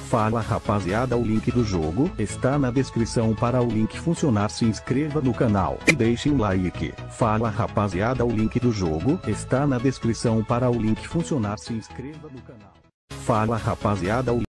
Fala rapaziada, o link do jogo está na descrição. Para o link funcionar, se inscreva no canal e deixe um like. Fala rapaziada, o link do jogo está na descrição. Para o link funcionar, se inscreva no canal. Fala rapaziada,